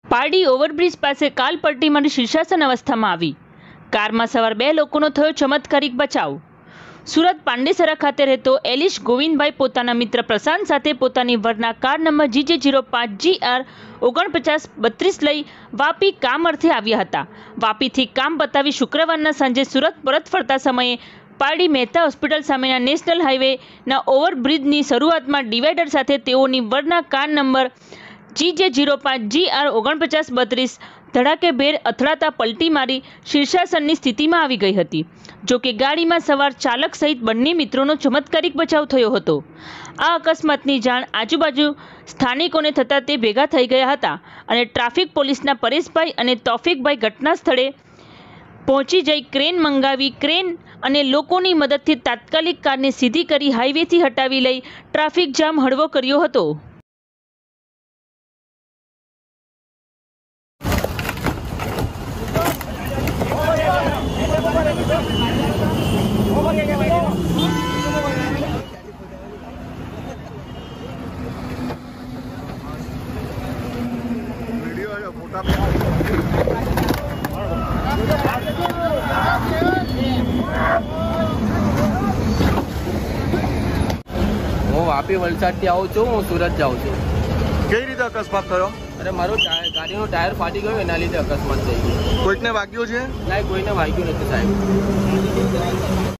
Pardi overbridge પાસે કાલ પલટીમાંથી શીર્ષાસન અવસ્થામાં આવી કારમાં સવાર 2 લોકોનો થયો ચમત્કારિક બચાવ। સુરત પાંડેસરા ખાતે રહેતો એલિશ ગોવિંદભાઈ પોતાના મિત્ર પ્રશાંત સાથે પોતાની વરના કાર નંબર GJ05GR 4932 લઈ વાપી કામ અર્થે આવ્યા હતા। વાપીથી કામ પતાવી શુક્રવારના સાંજે સુરત પરત ફરતા સમયે પારડી મહેતા હોસ્પિટલ સામેના નેશનલ હાઈવેના ઓવરબ્રિજની શરૂઆતમાં ડિવાઈડર સાથે તેઓની વરના કાર નંબર GJ05GR 4932 ધડાકેભેર અથડાતા પલટી મારી શીર્ષાસનની સ્થિતિમાં આવી ગઈ હતી। જો કે ગાડીમાં સવાર ચાલક સહિત બંને મિત્રોનો ચમત્કારિક બચાવ થયો હતો। આ અકસ્માતની જાણ આજુબાજુ સ્થાનિકોને થતાં તે ભેગા થઈ ગયા હતા અને ટ્રાફિક પોલીસના પરેશભાઈ અને તૌફિકભાઈ ઘટના સ્થળે પહોંચી જઈ ક્રેન મંગાવી ક્રેન અને લોકોની મદદથી તાત્કાલિક કારને સીધી કરી હાઈવેથી હટાવી લઈ ટ્રાફિક જામ હળવો કર્યો હતો। હું વાપી વલસાડથી આવું છું, હું સુરત જાઉં છું। કઈ રીતે અકસ્માત થયો? અરે મારો ગાડીનો ટાયર ફાટી ગયો, એના લીધે અકસ્માત થઈ ગયો। કોઈકને વાગ્યું છે? ના, કોઈને વાગ્યું નથી સાહેબ।